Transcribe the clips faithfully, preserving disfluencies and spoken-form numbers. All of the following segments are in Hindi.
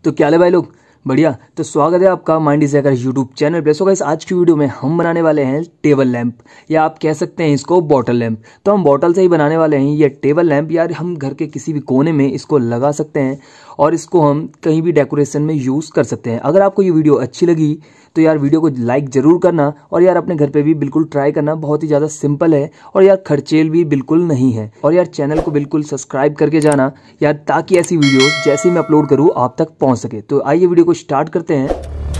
तो क्या ले भाई लोग, बढ़िया। तो स्वागत है आपका mind is hacker YouTube channel पे। सो गाइस, आज की वीडियो में हम बनाने वाले हैं टेबल लैंप, या आप कह सकते हैं इसको बॉटल लैंप। तो हम बॉटल से ही बनाने वाले हैं ये टेबल लैंप। यार हम घर के किसी भी कोने में इसको लगा सकते हैं और इसको हम कहीं भी डेकोरेशन में यूज़ कर सकते हैं। अगर आपको ये वीडियो अच्छी लगी तो यार वीडियो को लाइक ज़रूर करना, और यार अपने घर पे भी बिल्कुल ट्राई करना। बहुत ही ज़्यादा सिंपल है और यार खर्चेल भी बिल्कुल नहीं है। और यार चैनल को बिल्कुल सब्सक्राइब करके जाना यार, ताकि ऐसी वीडियो जैसे मैं अपलोड करूँ आप तक पहुँच सके। तो आइए वीडियो को स्टार्ट करते हैं।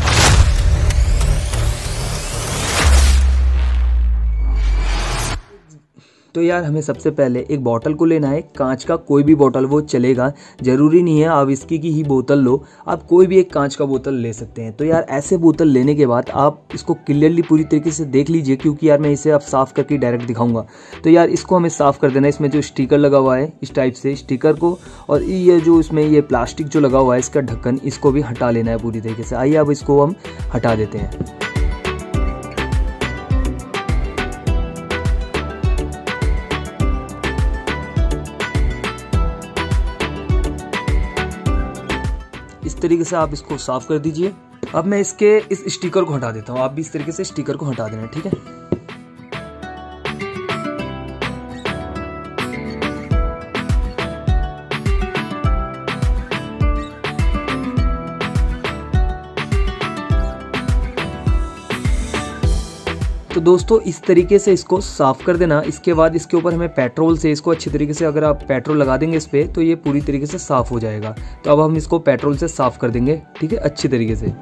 तो यार हमें सबसे पहले एक बोतल को लेना है, कांच का कोई भी बोतल वो चलेगा, ज़रूरी नहीं है आप विस्की की ही बोतल लो, आप कोई भी एक कांच का बोतल ले सकते हैं। तो यार ऐसे बोतल लेने के बाद आप इसको क्लियरली पूरी तरीके से देख लीजिए, क्योंकि यार मैं इसे अब साफ़ करके डायरेक्ट दिखाऊंगा। तो यार इसको हमें साफ़ कर देना है। इसमें जो स्टिकर लगा हुआ है इस टाइप से स्टिकर को, और ये जो इसमें ये प्लास्टिक जो लगा हुआ है इसका ढक्कन, इसको भी हटा लेना है पूरी तरीके से। आइए अब इसको हम हटा देते हैं। इस तरीके से आप इसको साफ कर दीजिए। अब मैं इसके इस स्टिकर को हटा देता हूँ, आप भी इस तरीके से स्टिकर को हटा देना, ठीक है। तो दोस्तों इस तरीके से इसको साफ़ कर देना। इसके बाद इसके ऊपर हमें पेट्रोल से इसको अच्छी तरीके से, अगर आप पेट्रोल लगा देंगे इस पर तो ये पूरी तरीके से साफ़ हो जाएगा। तो अब हम इसको पेट्रोल से साफ़ कर देंगे, ठीक है, अच्छी तरीके से।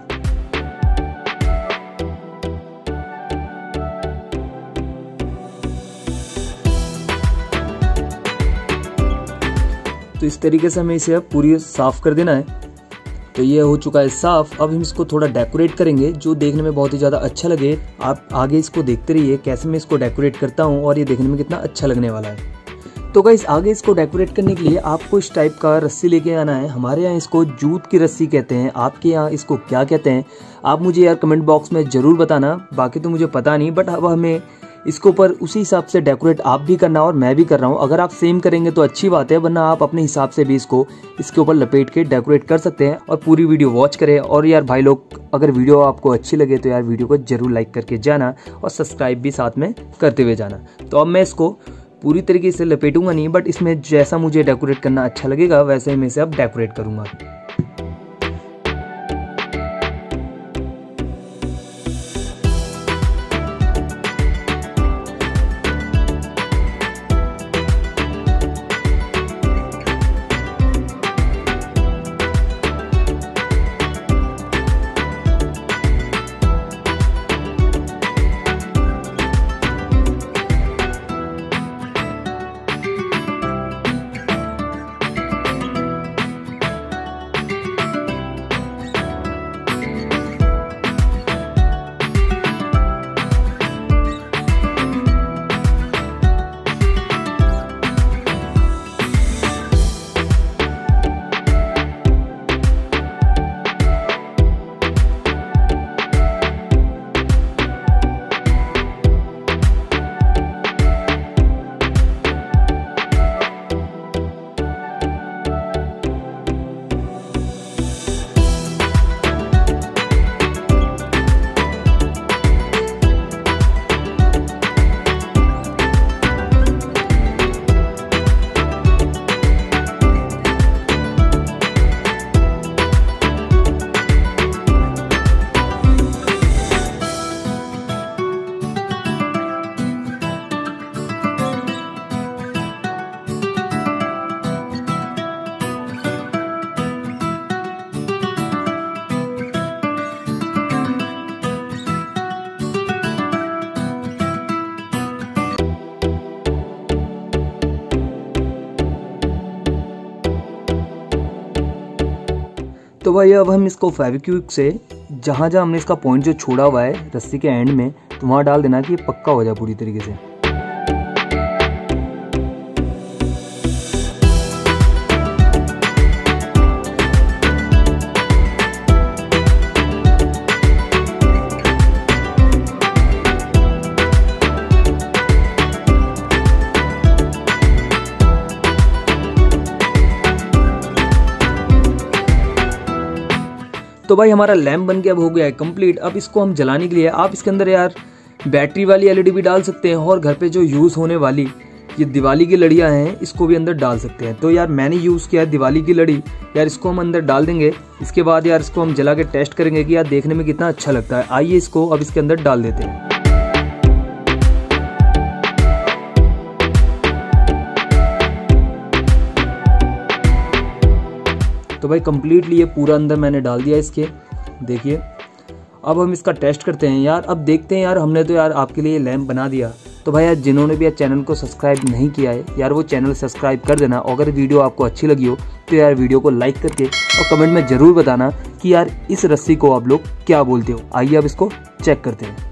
तो इस तरीके से हमें इसे अब पूरी साफ़ कर देना है। तो ये हो चुका है साफ। अब हम इसको थोड़ा डेकोरेट करेंगे जो देखने में बहुत ही ज़्यादा अच्छा लगे। आप आगे इसको देखते रहिए कैसे मैं इसको डेकोरेट करता हूँ और ये देखने में कितना अच्छा लगने वाला है। तो गाइस आगे इसको डेकोरेट करने के लिए आपको इस टाइप का रस्सी लेके आना है। हमारे यहाँ इसको जूत की रस्सी कहते हैं, आपके यहाँ इसको क्या कहते हैं आप मुझे यार कमेंट बॉक्स में ज़रूर बताना। बाकी तो मुझे पता नहीं, बट अब हमें इसके ऊपर उसी हिसाब से डेकोरेट आप भी करना और मैं भी कर रहा हूँ। अगर आप सेम करेंगे तो अच्छी बात है, वरना आप अपने हिसाब से भी इसको इसके ऊपर लपेट के डेकोरेट कर सकते हैं। और पूरी वीडियो वॉच करें। और यार भाई लोग, अगर वीडियो आपको अच्छी लगे तो यार वीडियो को जरूर लाइक करके जाना और सब्सक्राइब भी साथ में करते हुए जाना। तो अब मैं इसको पूरी तरीके से लपेटूंगा नहीं, बट इसमें जैसा मुझे डेकोरेट करना अच्छा लगेगा वैसे ही मैं इसे अब डेकोरेट करूँगा। तो भाई अब हम इसको फेविक्विक से जहाँ जहाँ हमने इसका पॉइंट जो छोड़ा हुआ है रस्सी के एंड में, तो वहाँ डाल देना कि ये पक्का हो जाए पूरी तरीके से। तो भाई हमारा लैम्प बन के अब हो गया है कंप्लीट। अब इसको हम जलाने के लिए आप इसके अंदर यार बैटरी वाली एलईडी भी डाल सकते हैं, और घर पे जो यूज़ होने वाली ये दिवाली की लड़ियाँ हैं इसको भी अंदर डाल सकते हैं। तो यार मैंने यूज़ किया है दिवाली की लड़ी, यार इसको हम अंदर डाल देंगे। इसके बाद यार इसको हम जला के टेस्ट करेंगे कि यार देखने में कितना अच्छा लगता है। आइए इसको अब इसके अंदर डाल देते हैं। तो भाई कंप्लीटली ये पूरा अंदर मैंने डाल दिया इसके, देखिए। अब हम इसका टेस्ट करते हैं यार। अब देखते हैं यार, हमने तो यार आपके लिए लैंप बना दिया। तो भाई यार जिन्होंने भी यार चैनल को सब्सक्राइब नहीं किया है यार वो चैनल सब्सक्राइब कर देना। अगर वीडियो आपको अच्छी लगी हो तो यार वीडियो को लाइक करके और कमेंट में ज़रूर बताना कि यार इस रस्सी को आप लोग क्या बोलते हो। आइए अब इसको चेक करते हैं।